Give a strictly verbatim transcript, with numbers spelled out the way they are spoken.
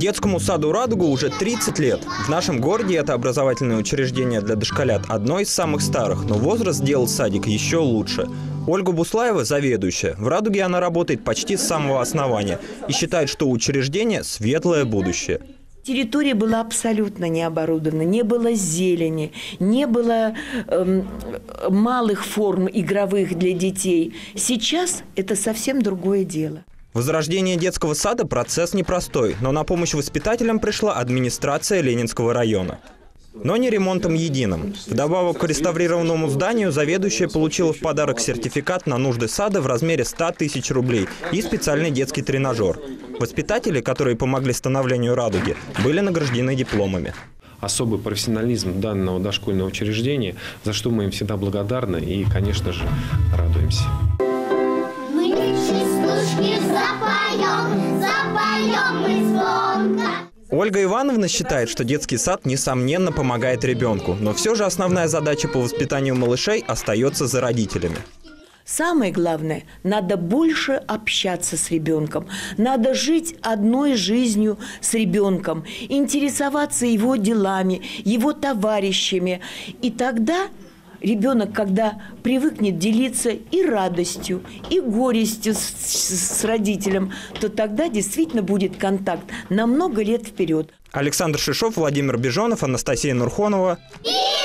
Детскому саду «Радуга» уже тридцать лет. В нашем городе это образовательное учреждение для дошколят одно из самых старых, но возраст сделал садик еще лучше. Ольга Буслаева – заведующая. В «Радуге» она работает почти с самого основания и считает, что у учреждения светлое будущее. Территория была абсолютно не оборудована, не было зелени, не было эм, малых форм игровых для детей. Сейчас это совсем другое дело. Возрождение детского сада – процесс непростой, но на помощь воспитателям пришла администрация Ленинского района. Но не ремонтом единым. Вдобавок к реставрированному зданию заведующая получила в подарок сертификат на нужды сада в размере ста тысяч рублей и специальный детский тренажер. Воспитатели, которые помогли становлению «Радуги», были награждены дипломами. Особый профессионализм данного дошкольного учреждения, за что мы им всегда благодарны и, конечно же, радуемся. Мы частушки запоем, запоем мы звонко. Ольга Ивановна считает, что детский сад, несомненно, помогает ребенку, но все же основная задача по воспитанию малышей остается за родителями. Самое главное, надо больше общаться с ребенком, надо жить одной жизнью с ребенком, интересоваться его делами, его товарищами. И тогда ребенок, когда привыкнет делиться и радостью, и горестью с, с, с родителем, то тогда действительно будет контакт на много лет вперед. Александр Шишов, Владимир Бежонов, Анастасия Нурхонова.